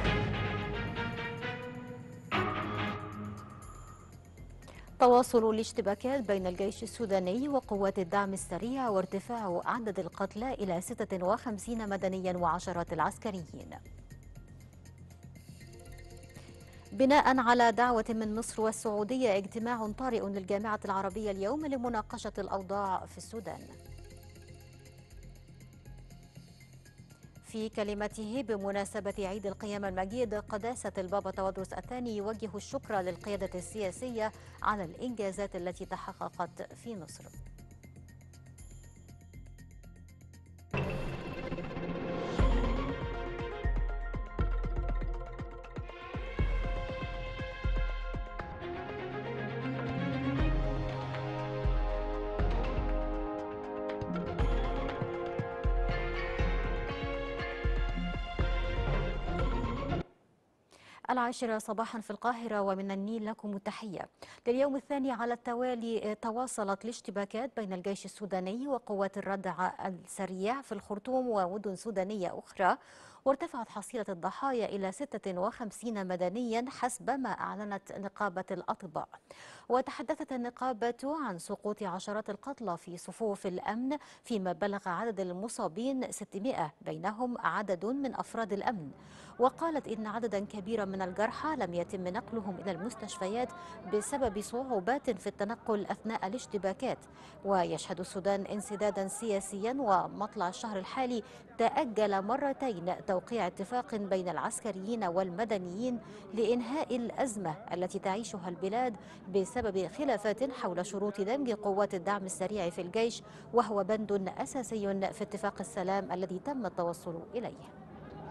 تواصل الاشتباكات بين الجيش السوداني وقوات الدعم السريع وارتفاع عدد القتلى إلى 56 مدنيا وعشرات العسكريين. بناء على دعوة من مصر والسعودية، اجتماع طارئ للجامعة العربية اليوم لمناقشة الأوضاع في السودان. في كلمته بمناسبة عيد القيامة المجيد، قداسة البابا تودروس الثاني يوجه الشكر للقيادة السياسية على الإنجازات التي تحققت في مصر. العاشرة صباحا في القاهرة ومن النيل لكم التحية. لليوم الثاني على التوالي تواصلت الاشتباكات بين الجيش السوداني وقوات الردع السريع في الخرطوم ومدن سودانية أخرى، وارتفعت حصيلة الضحايا إلى 56 مدنيا حسب ما أعلنت نقابة الأطباء. وتحدثت النقابة عن سقوط عشرات القتلى في صفوف الأمن، فيما بلغ عدد المصابين 600 بينهم عدد من أفراد الأمن. وقالت إن عددا كبيرا من الجرحى لم يتم نقلهم إلى المستشفيات بسبب صعوبات في التنقل أثناء الاشتباكات. ويشهد السودان انسدادا سياسيا، ومطلع الشهر الحالي تأجل مرتين توقيع اتفاق بين العسكريين والمدنيين لإنهاء الأزمة التي تعيشها البلاد بسبب خلافات حول شروط دمج قوات الدعم السريع في الجيش، وهو بند أساسي في اتفاق السلام الذي تم التوصل إليه.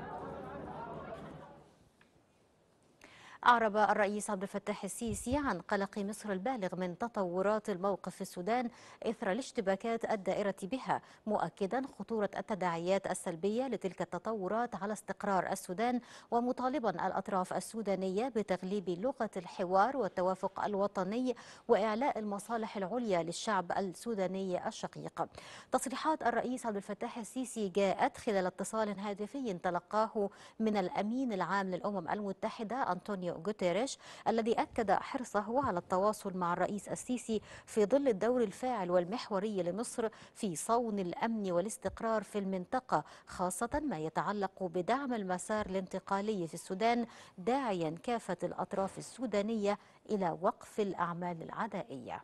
أعرب الرئيس عبد الفتاح السيسي عن قلق مصر البالغ من تطورات الموقف في السودان إثر الاشتباكات الدائرة بها، مؤكدا خطورة التداعيات السلبية لتلك التطورات على استقرار السودان، ومطالبا الأطراف السودانية بتغليب لغة الحوار والتوافق الوطني وإعلاء المصالح العليا للشعب السوداني الشقيق. تصريحات الرئيس عبد الفتاح السيسي جاءت خلال اتصال هاتفي تلقاه من الأمين العام للأمم المتحدة أنطونيو غوتيريش، الذي أكد حرصه على التواصل مع الرئيس السيسي في ظل الدور الفاعل والمحوري لمصر في صون الأمن والاستقرار في المنطقة، خاصة ما يتعلق بدعم المسار الانتقالي في السودان، داعيا كافة الأطراف السودانية إلى وقف الأعمال العدائية.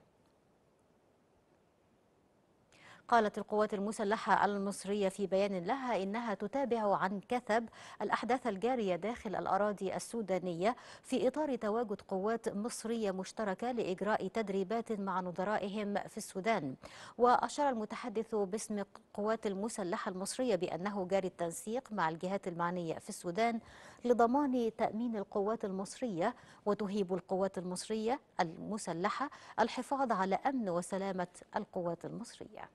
قالت القوات المسلحة المصرية في بيان لها إنها تتابع عن كثب الأحداث الجارية داخل الأراضي السودانية في إطار تواجد قوات مصرية مشتركة لإجراء تدريبات مع نظرائهم في السودان. وأشار المتحدث باسم القوات المسلحة المصرية بأنه جاري التنسيق مع الجهات المعنية في السودان لضمان تأمين القوات المصرية، وتهيب القوات المصرية المسلحة الحفاظ على أمن وسلامة القوات المصرية.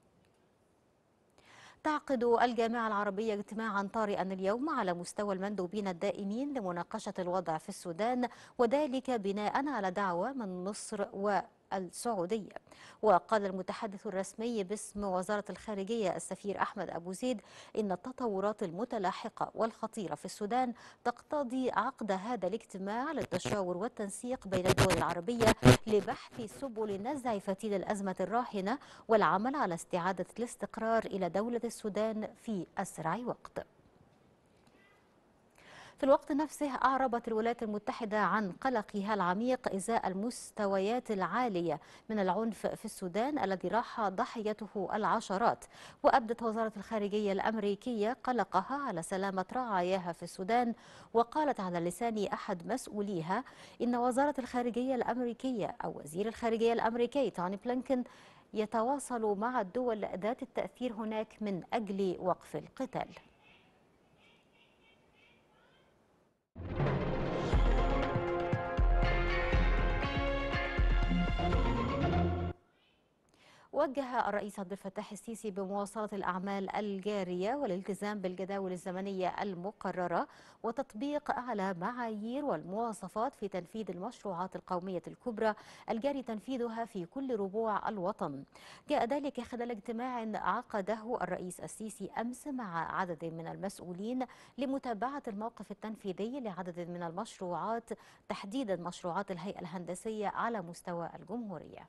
تعقد الجامعة العربية اجتماعا طارئا اليوم على مستوى المندوبين الدائمين لمناقشة الوضع في السودان، وذلك بناء على دعوة من مصر والسعودية. وقال المتحدث الرسمي باسم وزارة الخارجية السفير أحمد أبو زيد إن التطورات المتلاحقة والخطيرة في السودان تقتضي عقد هذا الاجتماع للتشاور والتنسيق بين الدول العربية لبحث سبل نزع فتيل الأزمة الراهنة والعمل على استعادة الاستقرار إلى دولة السودان في أسرع وقت. في الوقت نفسه أعربت الولايات المتحدة عن قلقها العميق إزاء المستويات العالية من العنف في السودان الذي راح ضحيته العشرات. وأبدت وزارة الخارجية الأمريكية قلقها على سلامة رعاياها في السودان، وقالت على لسان أحد مسؤوليها إن وزارة الخارجية الأمريكية أو وزير الخارجية الأمريكي توني بلينكن يتواصل مع الدول ذات التأثير هناك من أجل وقف القتال. وجه الرئيس عبد الفتاح السيسي بمواصلة الأعمال الجارية والالتزام بالجداول الزمنية المقررة وتطبيق أعلى معايير والمواصفات في تنفيذ المشروعات القومية الكبرى الجاري تنفيذها في كل ربوع الوطن. جاء ذلك خلال اجتماع عقده الرئيس السيسي أمس مع عدد من المسؤولين لمتابعة الموقف التنفيذي لعدد من المشروعات، تحديدا مشروعات الهيئة الهندسية على مستوى الجمهورية.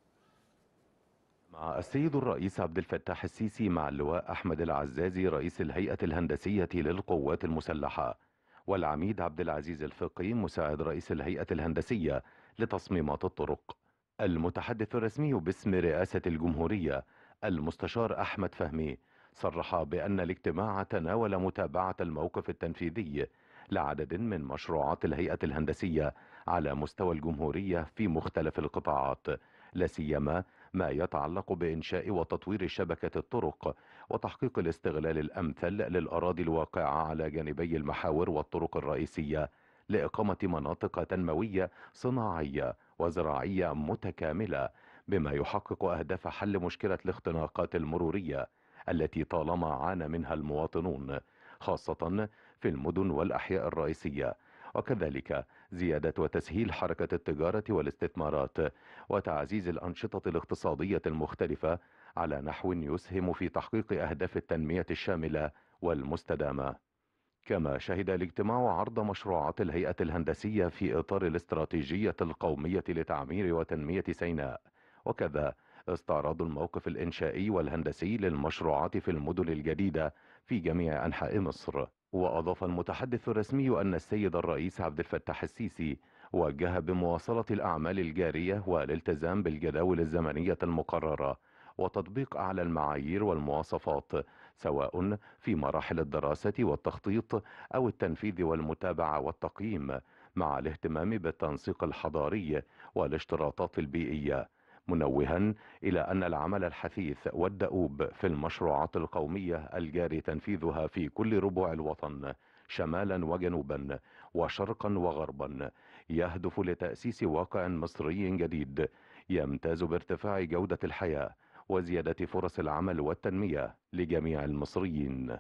مع السيد الرئيس عبد الفتاح السيسي مع اللواء أحمد العزازي رئيس الهيئة الهندسية للقوات المسلحة والعميد عبد العزيز الفقي مساعد رئيس الهيئة الهندسية لتصميمات الطرق. المتحدث الرسمي باسم رئاسة الجمهورية المستشار أحمد فهمي صرح بأن الاجتماع تناول متابعة الموقف التنفيذي لعدد من مشروعات الهيئة الهندسية على مستوى الجمهورية في مختلف القطاعات، لا سيما ما يتعلق بإنشاء وتطوير شبكة الطرق وتحقيق الاستغلال الأمثل للأراضي الواقعة على جانبي المحاور والطرق الرئيسية لإقامة مناطق تنموية صناعية وزراعية متكاملة، بما يحقق أهداف حل مشكلة الاختناقات المرورية التي طالما عانى منها المواطنون خاصة في المدن والأحياء الرئيسية، وكذلك زيادة وتسهيل حركة التجارة والاستثمارات وتعزيز الأنشطة الاقتصادية المختلفة على نحو يسهم في تحقيق أهداف التنمية الشاملة والمستدامة. كما شهد الاجتماع عرض مشروعات الهيئة الهندسية في إطار الاستراتيجية القومية لتعمير وتنمية سيناء، وكذا استعراض الموقف الإنشائي والهندسي للمشروعات في المدن الجديدة في جميع أنحاء مصر. وأضاف المتحدث الرسمي أن السيد الرئيس عبد الفتاح السيسي وجه بمواصلة الأعمال الجارية والالتزام بالجداول الزمنية المقررة وتطبيق أعلى المعايير والمواصفات سواء في مراحل الدراسة والتخطيط أو التنفيذ والمتابعة والتقييم، مع الاهتمام بالتنسيق الحضاري والاشتراطات البيئية، منوها إلى أن العمل الحثيث والدؤوب في المشروعات القومية الجاري تنفيذها في كل ربوع الوطن شمالا وجنوبا وشرقا وغربا يهدف لتأسيس واقع مصري جديد يمتاز بارتفاع جودة الحياة وزيادة فرص العمل والتنمية لجميع المصريين.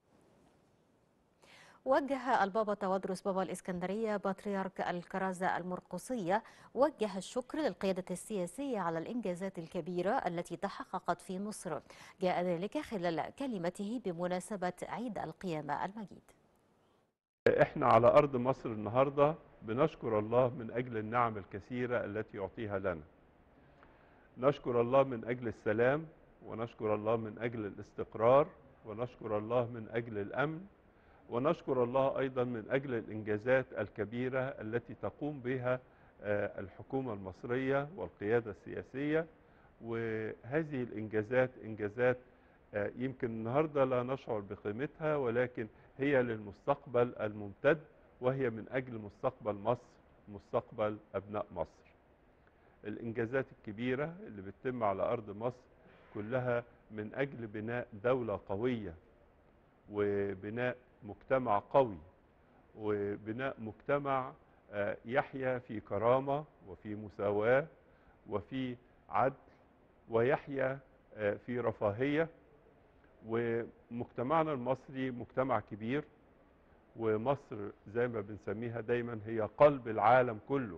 وجه البابا تودرس بابا الإسكندرية بطريرك الكرازة المرقسية وجه الشكر للقيادة السياسية على الإنجازات الكبيرة التي تحققت في مصر. جاء ذلك خلال كلمته بمناسبة عيد القيامة المجيد. احنا على أرض مصر النهاردة بنشكر الله من أجل النعم الكثيرة التي يعطيها لنا. نشكر الله من أجل السلام، ونشكر الله من أجل الاستقرار، ونشكر الله من أجل الأمن، ونشكر الله أيضا من أجل الإنجازات الكبيرة التي تقوم بها الحكومة المصرية والقيادة السياسية. وهذه الإنجازات إنجازات يمكن النهاردة لا نشعر بقيمتها، ولكن هي للمستقبل الممتد، وهي من أجل مستقبل مصر، مستقبل أبناء مصر. الإنجازات الكبيرة اللي بتتم على أرض مصر كلها من أجل بناء دولة قوية، وبناء مجتمع قوي، وبناء مجتمع يحيا في كرامة وفي مساواة وفي عدل، ويحيا في رفاهية. ومجتمعنا المصري مجتمع كبير، ومصر زي ما بنسميها دايما هي قلب العالم كله.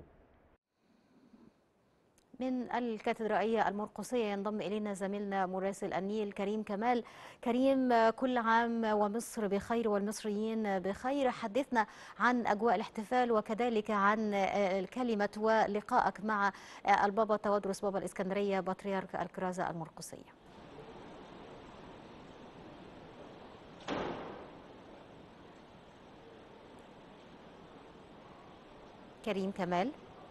من الكاتدرائية المرقسية ينضم إلينا زميلنا مراسل النيل كريم كمال. كريم، كل عام ومصر بخير والمصريين بخير. حدثنا عن أجواء الاحتفال وكذلك عن الكلمة ولقائك مع البابا تودرس بابا الإسكندرية بطريرك الكرازة المرقسية. كريم كمال.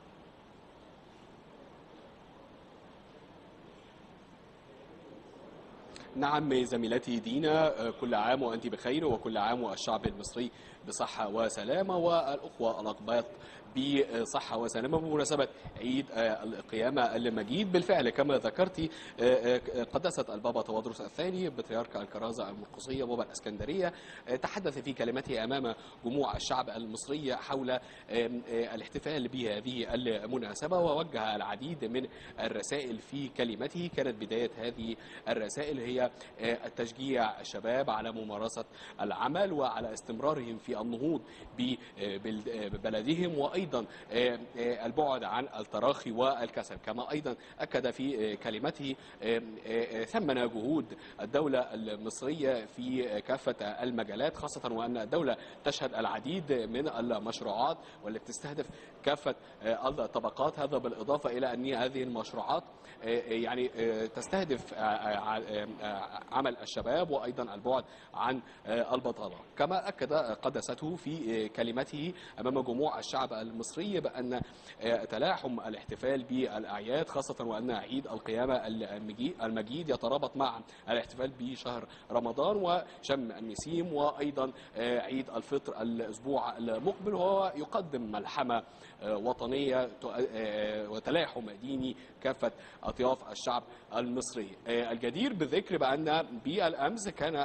نعم زميلتي دينا، كل عام وأنت بخير، وكل عام والشعب المصري بصحة وسلامة، والأخوة الأقباط بصحة وسلامة بمناسبة عيد القيامة المجيد. بالفعل كما ذكرتي قداسة البابا تودروس الثاني بطريرك الكرازة المرقسية بابا الإسكندرية تحدث في كلمته أمام جموع الشعب المصري حول الاحتفال بهذه المناسبة، ووجه العديد من الرسائل في كلمته. كانت بداية هذه الرسائل هي التشجيع الشباب على ممارسة العمل وعلى استمرارهم في النهوض ببلدهم، وأيضا البعد عن التراخي والكسل. كما أيضا أكد في كلمته ثمن جهود الدولة المصرية في كافة المجالات، خاصة وأن الدولة تشهد العديد من المشروعات والتي تستهدف كافة الطبقات. هذا بالإضافة إلى أن هذه المشروعات يعني تستهدف عمل الشباب وأيضا البعد عن البطالة. كما أكد قداسته في كلمته أمام جموع الشعب المصري بأن تلاحم الاحتفال بالأعياد، خاصة وأن عيد القيامة المجيد يترابط مع الاحتفال بشهر رمضان وشم النسيم وأيضا عيد الفطر الأسبوع المقبل، وهو يقدم ملحمة وطنية وتلاحم ديني كافة أطياف الشعب المصري. الجدير بالذكر بأن بالأمس كان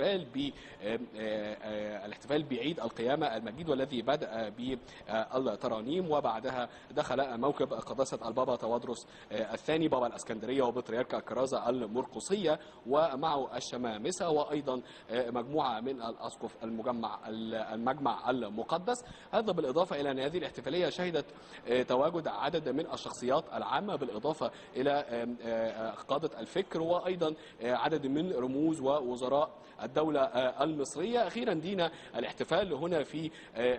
الاحتفال بعيد القيامة المجيد، والذي بدأ بالترانيم وبعدها دخل موكب قداسة البابا تودروس الثاني بابا الإسكندرية وبطريرك الكرازة المرقسية ومعه الشمامسة وأيضا مجموعة من الأسقف المجمع المقدس. هذا بالإضافة إلى أن هذه الاحتفالية شهدت تواجد عدد من الشخصيات العامة، بالإضافة إلى قادة الفكر وأيضا عدد من رموز ووزراء الدولة المصرية. أخيرا دينا الاحتفال هنا في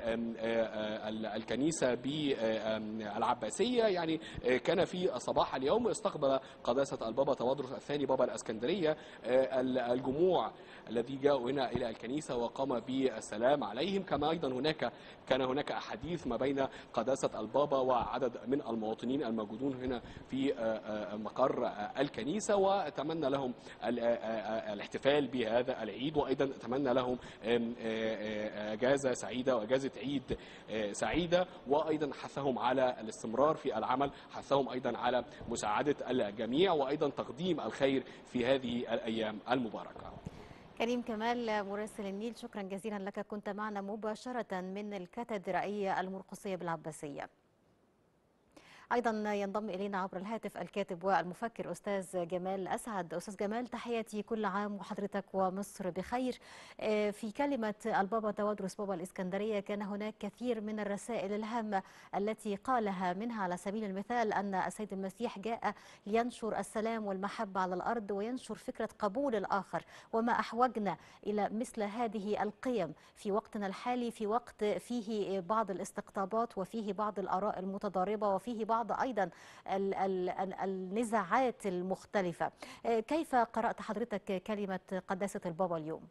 الكنيسة بالعباسية، يعني كان في صباح اليوم استقبل قداسة البابا تودروس الثاني بابا الإسكندرية الجموع الذي جاءوا هنا إلى الكنيسة وقام بالسلام عليهم. كما أيضا كان هناك حديث ما بين قداسة البابا وعدد من المواطنين الموجودون هنا في مقر الكنيسة، وأتمنى لهم الاحتفال بهذا العيد، وأيضا أتمنى لهم أجازة سعيدة وأجازة عيد سعيدة، وأيضا حثهم على الاستمرار في العمل، حثهم أيضا على مساعدة الجميع وأيضا تقديم الخير في هذه الأيام المباركة. كريم كمال مراسل النيل، شكرا جزيلا لك، كنت معنا مباشرة من الكاتدرائية المرقسية بالعباسية. أيضا ينضم إلينا عبر الهاتف الكاتب والمفكر أستاذ جمال أسعد. أستاذ جمال، تحياتي، كل عام وحضرتك ومصر بخير. في كلمة البابا تودروس بابا الإسكندرية كان هناك كثير من الرسائل الهامة التي قالها، منها على سبيل المثال أن السيد المسيح جاء لينشر السلام والمحبة على الأرض وينشر فكرة قبول الآخر، وما أحوجنا إلى مثل هذه القيم في وقتنا الحالي، في وقت فيه بعض الاستقطابات وفيه بعض الآراء المتضاربة وفيه بعض أيضا النزاعات المختلفة. كيف قرأت حضرتك كلمة قداسة البابا اليوم؟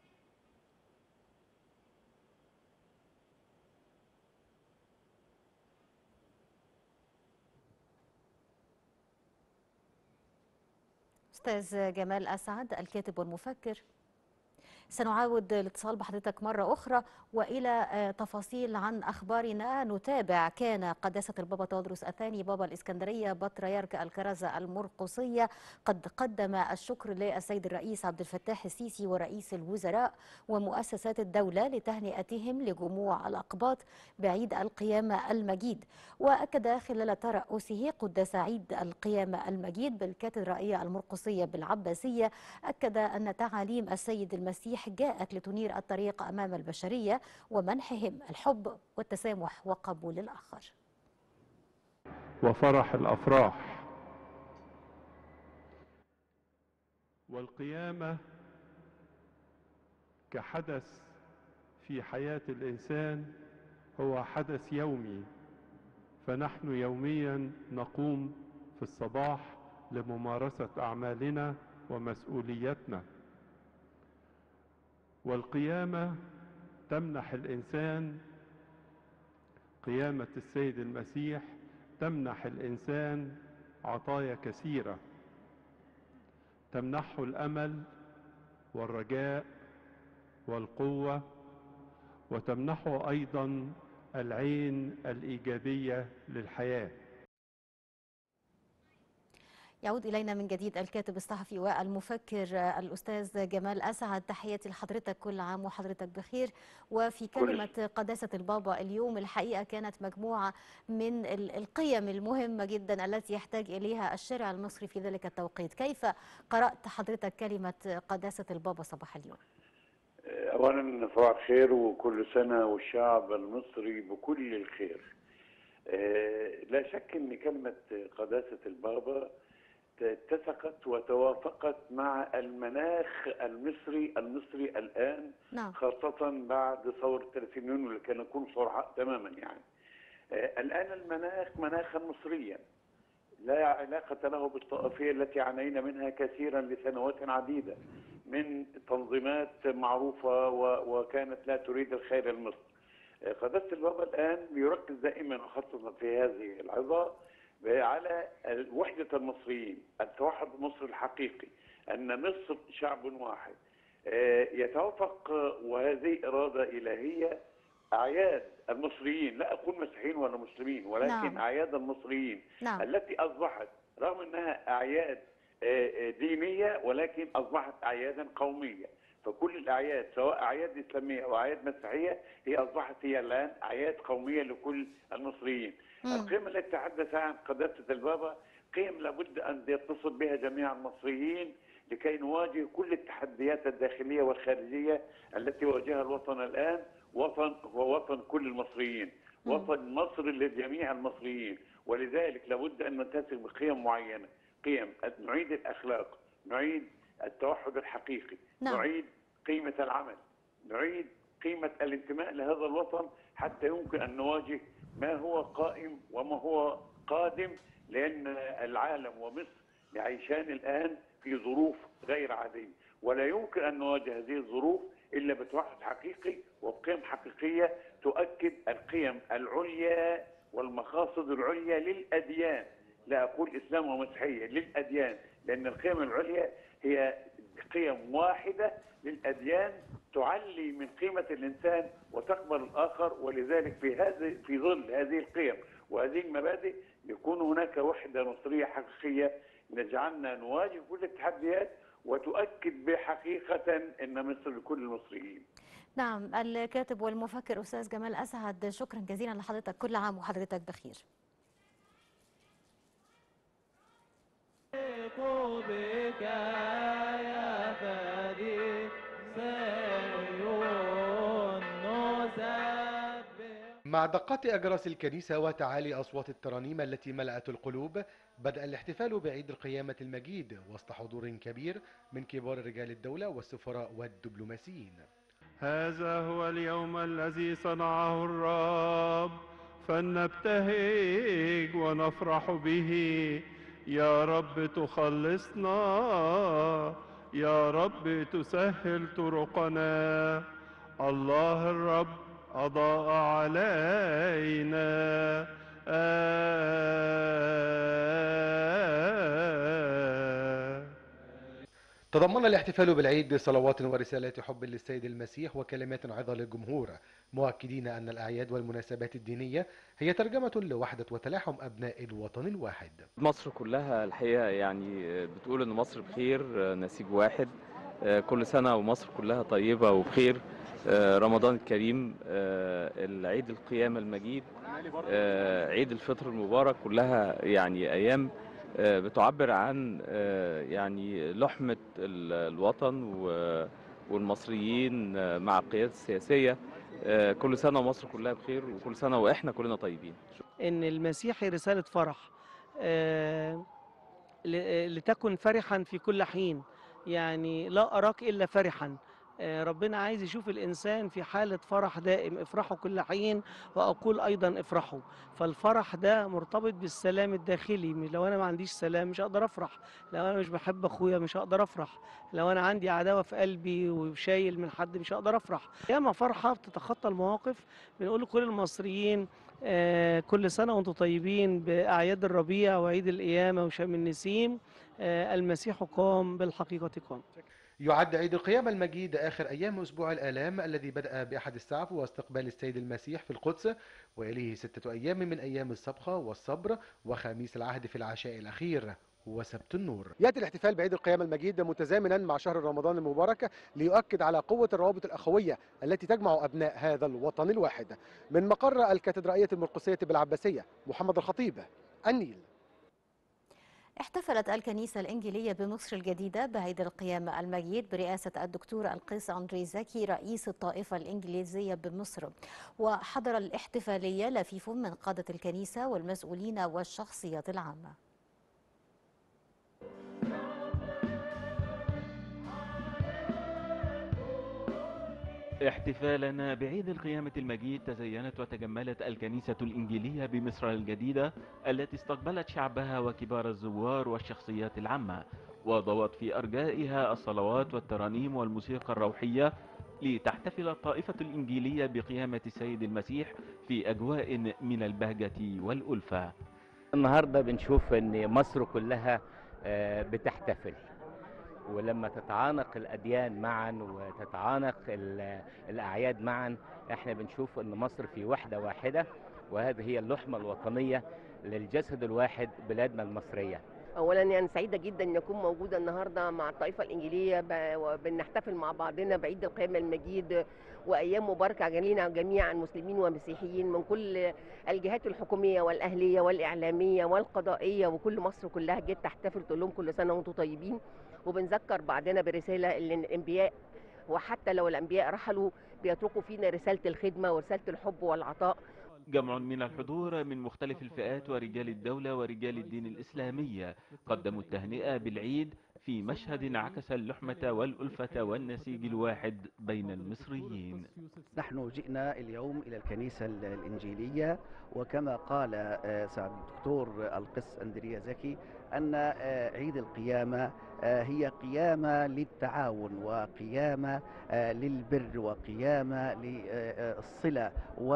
أستاذ جمال أسعد الكاتب والمفكر، سنعاود الاتصال بحضرتك مرة أخرى وإلى تفاصيل عن أخبارنا. نتابع، كان قداسة البابا تودروس الثاني بابا الإسكندرية بطريرك الكرازة المرقسية قد قدم الشكر للسيد الرئيس عبد الفتاح السيسي ورئيس الوزراء ومؤسسات الدولة لتهنئتهم لجموع الأقباط بعيد القيامة المجيد. وأكد خلال ترأسه قداس عيد القيامة المجيد بالكاتدرائية المرقسية بالعباسية، أكد أن تعاليم السيد المسيح جاءت لتنير الطريق أمام البشرية ومنحهم الحب والتسامح وقبول الآخر. وفرح الأفراح. والقيامة كحدث في حياة الإنسان هو حدث يومي، فنحن يوميا نقوم في الصباح لممارسة أعمالنا ومسؤوليتنا. والقيامة تمنح الإنسان، قيامة السيد المسيح تمنح الإنسان عطايا كثيرة، تمنحه الأمل والرجاء والقوة، وتمنحه أيضا العين الإيجابية للحياة. يعود إلينا من جديد الكاتب الصحفي والمفكر الأستاذ جمال أسعد. تحياتي لحضرتك، كل عام وحضرتك بخير. وفي كلمة قداسة البابا اليوم الحقيقة كانت مجموعة من القيم المهمة جدا التي يحتاج إليها الشارع المصري في ذلك التوقيت. كيف قرأت حضرتك كلمة قداسة البابا صباح اليوم؟ أولا صباح الخير، وكل سنة والشعب المصري بكل الخير. لا شك أن كلمة قداسة البابا اتسقت وتوافقت مع المناخ المصري الآن. نعم. خاصة بعد ثورة 30 يونيو اللي كان يكون صرحاء تماما يعني. الآن المناخ مناخا مصريا لا علاقة له بالطائفية التي عانينا منها كثيرا لسنوات عديدة من تنظيمات معروفة وكانت لا تريد الخير لمصر. قداسة البابا الآن يركز دائما وخاصة في هذه العظة على وحدة المصريين، التوحد المصري الحقيقي، أن مصر شعب واحد يتوافق، وهذه إرادة إلهية. أعياد المصريين، لا أقول مسيحيين ولا مسلمين، ولكن نعم. أعياد المصريين نعم. التي أصبحت رغم أنها أعياد دينية ولكن أصبحت أعيادا قومية. فكل الأعياد سواء أعياد إسلامية أو أعياد مسيحية هي أصبحت هي الآن أعياد قومية لكل المصريين. القيم التي تحدث عن قداسة البابا قيم لابد أن يتصل بها جميع المصريين لكي نواجه كل التحديات الداخلية والخارجية التي واجهها الوطن الآن. وطن هو وطن كل المصريين، وطن مصر لجميع المصريين، ولذلك لابد أن نتسق بقيم معينة، قيم نعيد الأخلاق، نعيد التوحد الحقيقي. نعم. نعيد قيمة العمل، نعيد قيمة الانتماء لهذا الوطن حتى يمكن أن نواجه ما هو قائم وما هو قادم، لأن العالم ومصر يعيشان الآن في ظروف غير عادية، ولا يمكن أن نواجه هذه الظروف إلا بتوحد حقيقي وبقيم حقيقية تؤكد القيم العليا والمقاصد العليا للأديان. لا أقول إسلام ومسيحية، للأديان، لأن القيم العليا هي قيم واحدة للأديان تعلي من قيمة الإنسان وتقبل الآخر. ولذلك في ظل هذه القيم وهذه المبادئ يكون هناك وحدة مصرية حقيقية نجعلنا نواجه كل التحديات وتؤكد بحقيقة أن مصر لكل المصريين. نعم. الكاتب والمفكر أستاذ جمال أسعد، شكرا جزيلا لحضرتك، كل عام وحضرتك بخير. بك يا فدي مع دقات أجراس الكنيسة وتعالي أصوات الترانيم التي ملأت القلوب، بدأ الاحتفال بعيد القيامة المجيد وسط حضور كبير من كبار رجال الدولة والسفراء والدبلوماسيين. هذا هو اليوم الذي صنعه الرب، فلنبتهج ونفرح به. يا رب تخلصنا، يا رب تسهل طرقنا. الله الرب أضاء علينا. تضمن الاحتفال بالعيد صلوات ورسالات حب للسيد المسيح وكلمات عظة للجمهور، مؤكدين أن الأعياد والمناسبات الدينية هي ترجمة لوحدة وتلاحم أبناء الوطن الواحد. مصر كلها الحقيقة يعني بتقول أن مصر بخير، نسيج واحد، كل سنة ومصر كلها طيبة وبخير. رمضان الكريم، العيد القيامة المجيد، عيد الفطر المبارك، كلها يعني أيام بتعبر عن يعني لحمة الوطن والمصريين مع القيادة السياسية. كل سنة ومصر كلها بخير، وكل سنة وإحنا كلنا طيبين. إن المسيحي رسالة فرح، لتكن فرحا في كل حين، يعني لا أراك إلا فرحا. ربنا عايز يشوف الإنسان في حالة فرح دائم. افرحوا كل حين وأقول أيضا افرحوا. فالفرح ده مرتبط بالسلام الداخلي. لو أنا ما عنديش سلام مش هقدر أفرح، لو أنا مش بحب أخويا مش هقدر أفرح، لو أنا عندي عداوة في قلبي وشايل من حد مش هقدر أفرح. ياما فرحة بتتخطى المواقف. بنقول لكل المصريين كل سنة وانتم طيبين بأعياد الربيع وعيد القيامة وشم النسيم. المسيح قام، بالحقيقة قام. يعد عيد القيامة المجيد آخر أيام أسبوع الآلام الذي بدأ بأحد السعف واستقبال السيد المسيح في القدس، ويليه 6 أيام من أيام الصبخة والصبر، وخميس العهد في العشاء الأخير وسبت النور. يأتي الاحتفال بعيد القيامة المجيد متزامنا مع شهر رمضان المبارك ليؤكد على قوة الروابط الأخوية التي تجمع أبناء هذا الوطن الواحد. من مقر الكاتدرائية المرقسية بالعباسية، محمد الخطيب، النيل. احتفلت الكنيسة الإنجيلية بمصر الجديدة بعيد القيامة المجيد برئاسة الدكتور القيس أندري زكي رئيس الطائفة الإنجليزية بمصر، وحضر الاحتفالية لفيف من قادة الكنيسة والمسؤولين والشخصيات العامة. احتفالا بعيد القيامة المجيد تزينت وتجملت الكنيسة الإنجيلية بمصر الجديدة التي استقبلت شعبها وكبار الزوار والشخصيات العامة، وضوت في أرجائها الصلوات والترانيم والموسيقى الروحية لتحتفل الطائفة الإنجيلية بقيامة السيد المسيح في أجواء من البهجة والألفة. النهاردة بنشوف أن مصر كلها بتحتفل، ولما تتعانق الأديان معا وتتعانق الأعياد معا احنا بنشوف أن مصر في وحدة واحدة، وهذه هي اللحمة الوطنية للجسد الواحد بلادنا المصرية. اولا يعني سعيده جدا ان اكون موجوده النهارده مع الطائفه الانجيليه وبنحتفل مع بعضنا بعيد القيامه المجيد، وايام مباركه علينا جميعا مسلمين ومسيحيين من كل الجهات الحكوميه والاهليه والاعلاميه والقضائيه، وكل مصر كلها جت تحتفل تقول لهم كل سنه وانتم طيبين. وبنذكر بعضنا برساله اللي الانبياء، وحتى لو الانبياء رحلوا بيتركوا فينا رساله الخدمه ورساله الحب والعطاء. جمع من الحضور من مختلف الفئات ورجال الدولة ورجال الدين الإسلامي قدموا التهنئة بالعيد في مشهد انعكس اللحمة والألفة والنسيج الواحد بين المصريين. نحن جئنا اليوم إلى الكنيسة الإنجيلية، وكما قال سعادة الدكتور القس أندريا زكي أن عيد القيامة هي قيامة للتعاون وقيامة للبر وقيامة للصلة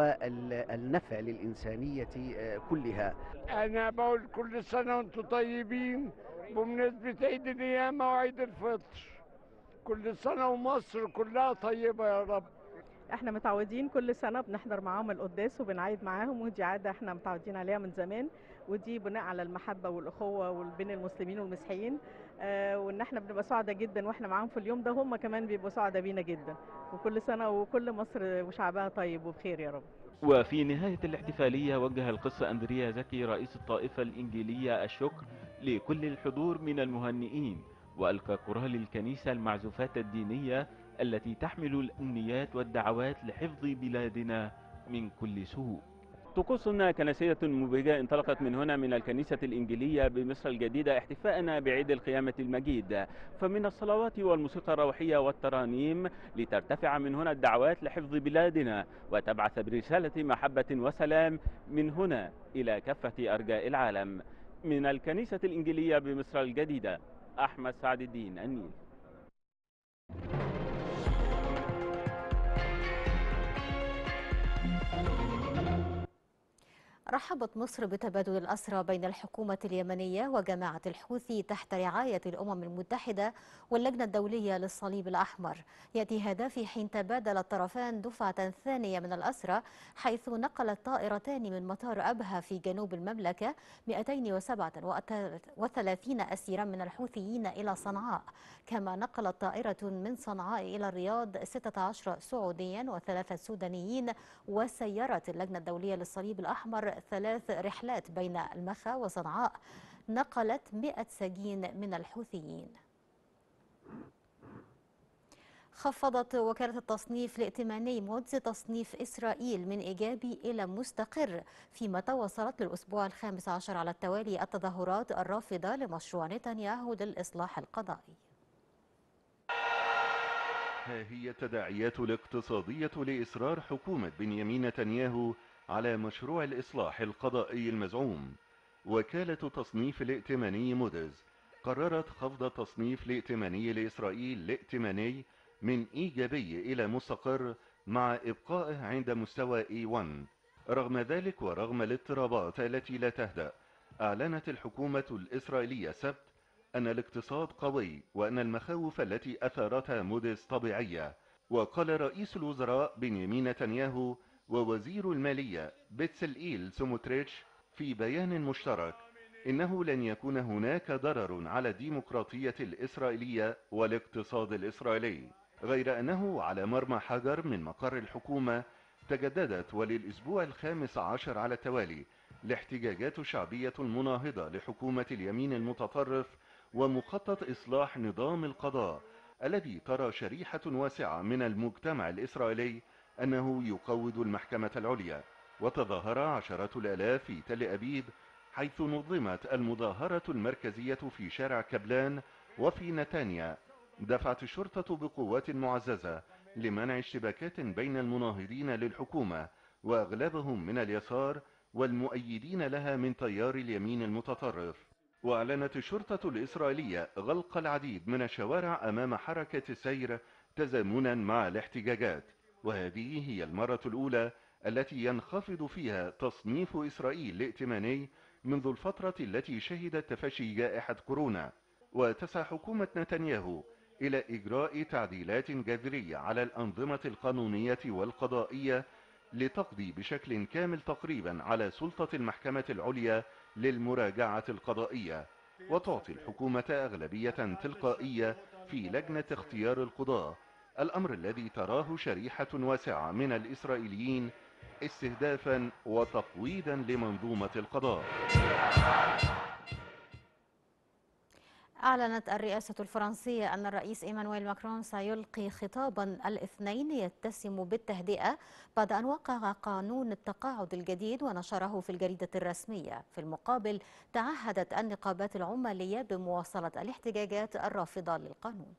والنفع للإنسانية كلها. أنا بقول كل سنة وأنتم طيبين بمناسبة عيد القيامة وعيد الفطر. كل سنة ومصر كلها طيبة يا رب. احنا متعودين كل سنة بنحضر معاهم القداس وبنعيد معاهم، ودي عادة احنا متعودين عليها من زمان، ودي بناء على المحبة والأخوة بين المسلمين والمسيحيين، وان احنا بنبقى سعداء جدا واحنا معاهم في اليوم ده، هم كمان بيبقوا سعداء بينا جدا، وكل سنة وكل مصر وشعبها طيب وبخير يا رب. وفي نهاية الاحتفالية وجه القس أندريا زكي رئيس الطائفة الإنجيلية الشكر لكل الحضور من المهنئين، وألقى كرال الكنيسة المعزوفات الدينية التي تحمل الأمنيات والدعوات لحفظ بلادنا من كل سوء. طقوس كنسية مبهجة انطلقت من هنا من الكنيسة الإنجيلية بمصر الجديدة احتفاء بعيد القيامة المجيد، فمن الصلوات والموسيقى الروحية والترانيم لترتفع من هنا الدعوات لحفظ بلادنا وتبعث برسالة محبة وسلام من هنا إلى كافة أرجاء العالم. من الكنيسة الإنجيلية بمصر الجديدة، أحمد سعد الدين، النيل. رحبت مصر بتبادل الأسرى بين الحكومة اليمنية وجماعة الحوثي تحت رعاية الأمم المتحدة واللجنة الدولية للصليب الأحمر. يأتي هذا في حين تبادل الطرفان دفعة ثانية من الأسرى، حيث نقلت طائرتان من مطار أبها في جنوب المملكة 237 أسيرا من الحوثيين إلى صنعاء، كما نقلت طائرة من صنعاء إلى الرياض 16 سعوديا و3 سودانيين. وسيرت اللجنة الدولية للصليب الأحمر 3 رحلات بين المخا وصنعاء نقلت 100 سجين من الحوثيين. خفضت وكالة التصنيف الائتماني مودز تصنيف إسرائيل من إيجابي إلى مستقر، فيما تواصلت للأسبوع ال15 على التوالي التظاهرات الرافضة لمشروع نتنياهو للإصلاح القضائي. ها هي التداعيات الاقتصادية لإصرار حكومة بنيامين نتنياهو على مشروع الإصلاح القضائي المزعوم. وكالة تصنيف الائتماني مودز قررت خفض التصنيف الائتماني لإسرائيل الائتماني من إيجابي إلى مستقر مع إبقائه عند مستوى E1. رغم ذلك ورغم الاضطرابات التي لا تهدأ، أعلنت الحكومة الإسرائيلية السبت أن الاقتصاد قوي وأن المخاوف التي أثارتها موديس طبيعية. وقال رئيس الوزراء بنيامين نتنياهو ووزير المالية بتسلئيل سموتريتش في بيان مشترك إنه لن يكون هناك ضرر على الديمقراطية الإسرائيلية والاقتصاد الإسرائيلي، غير أنه على مرمى حجر من مقر الحكومة تجددت وللأسبوع الخامس عشر على التوالي الاحتجاجات الشعبية المناهضة لحكومة اليمين المتطرف ومخطط إصلاح نظام القضاء الذي ترى شريحة واسعة من المجتمع الإسرائيلي أنه يقوض المحكمة العليا. وتظاهر عشرات الآلاف في تل أبيب حيث نظمت المظاهرة المركزية في شارع كبلان وفي نتانيا. دفعت الشرطة بقوات معززة لمنع اشتباكات بين المناهضين للحكومة وأغلبهم من اليسار والمؤيدين لها من تيار اليمين المتطرف. وأعلنت الشرطة الإسرائيلية غلق العديد من الشوارع أمام حركة السير تزامنا مع الاحتجاجات، وهذه هي المرة الأولى التي ينخفض فيها تصنيف إسرائيل الائتماني منذ الفترة التي شهدت تفشي جائحة كورونا. وتسعى حكومة نتنياهو إلى إجراء تعديلات جذرية على الأنظمة القانونية والقضائية لتقضي بشكل كامل تقريبا على سلطة المحكمة العليا للمراجعة القضائية، وتعطي الحكومة أغلبية تلقائية في لجنة اختيار القضاة، الأمر الذي تراه شريحة واسعة من الإسرائيليين استهدافا وتقويضا لمنظومة القضاء. أعلنت الرئاسة الفرنسية أن الرئيس إيمانويل ماكرون سيلقي خطابا الاثنين يتسم بالتهدئة بعد أن وقع قانون التقاعد الجديد ونشره في الجريدة الرسمية. في المقابل تعهدت النقابات العمالية بمواصلة الاحتجاجات الرافضة للقانون.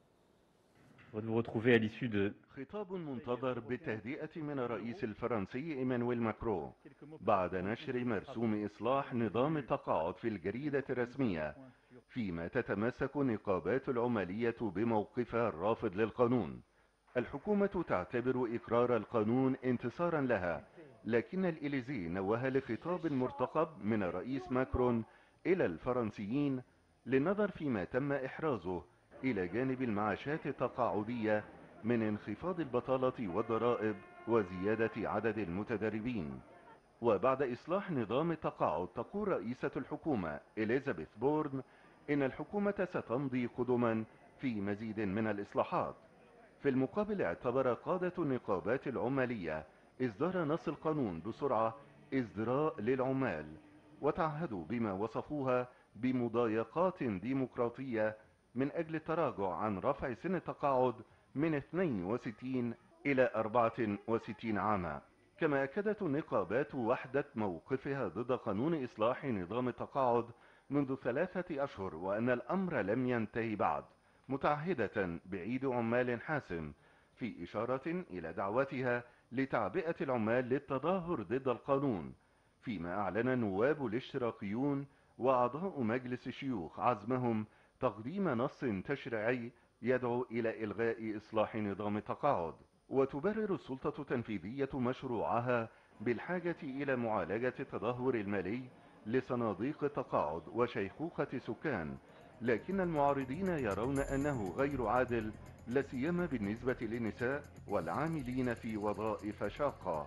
خطاب منتظر بالتهدئة من الرئيس الفرنسي إيمانويل ماكرون بعد نشر مرسوم إصلاح نظام التقاعد في الجريدة الرسمية، فيما تتمسك نقابات العمالية بموقفها الرافض للقانون. الحكومة تعتبر إقرار القانون انتصارا لها، لكن الإليزي نوه لخطاب مرتقب من الرئيس ماكرون إلى الفرنسيين للنظر فيما تم إحرازه إلى جانب المعاشات التقاعدية من انخفاض البطالة والضرائب وزيادة عدد المتدربين. وبعد إصلاح نظام التقاعد تقول رئيسة الحكومة إليزابيث بورن إن الحكومة ستمضي قدما في مزيد من الإصلاحات. في المقابل اعتبر قادة النقابات العمالية إصدار نص القانون بسرعة ازدراء للعمال، وتعهدوا بما وصفوها بمضايقات ديمقراطية من أجل التراجع عن رفع سن التقاعد من 62 إلى 64 عاما. كما أكدت النقابات وحدة موقفها ضد قانون إصلاح نظام التقاعد منذ 3 أشهر وأن الأمر لم ينتهي بعد، متعهدة بعيد عمال حاسم في إشارة إلى دعوتها لتعبئة العمال للتظاهر ضد القانون. فيما أعلن نواب الاشتراكيون وأعضاء مجلس الشيوخ عزمهم تقديم نص تشريعي يدعو إلى إلغاء إصلاح نظام التقاعد. وتبرر السلطة التنفيذية مشروعها بالحاجة إلى معالجة التدهور المالي لصناديق التقاعد وشيخوخة سكان، لكن المعارضين يرون أنه غير عادل، لا سيما بالنسبة للنساء والعاملين في وظائف شاقة.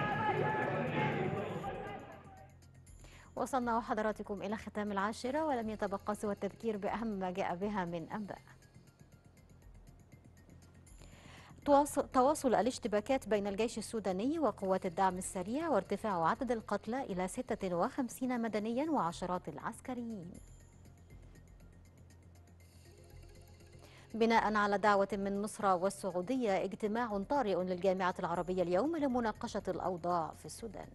وصلنا وحضراتكم إلى ختام العاشرة، ولم يتبقى سوى التذكير بأهم ما جاء بها من أنباء. تواصل الاشتباكات بين الجيش السوداني وقوات الدعم السريع وارتفاع عدد القتلى إلى 56 مدنيا وعشرات العسكريين. بناء على دعوة من مصر والسعودية، اجتماع طارئ للجامعة العربية اليوم لمناقشة الأوضاع في السودان.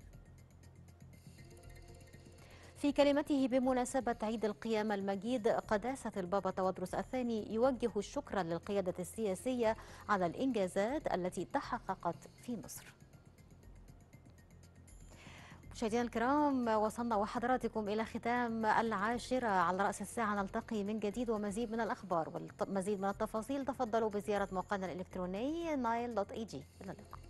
في كلمته بمناسبة عيد القيامة المجيد، قداسة البابا تودروس الثاني يوجه الشكر للقيادة السياسية على الإنجازات التي تحققت في مصر. مشاهدينا الكرام، وصلنا وحضراتكم إلى ختام العاشرة. على رأس الساعة نلتقي من جديد ومزيد من الأخبار والمزيد من التفاصيل. تفضلوا بزيارة موقعنا الإلكتروني nile.ag. إلى اللقاء.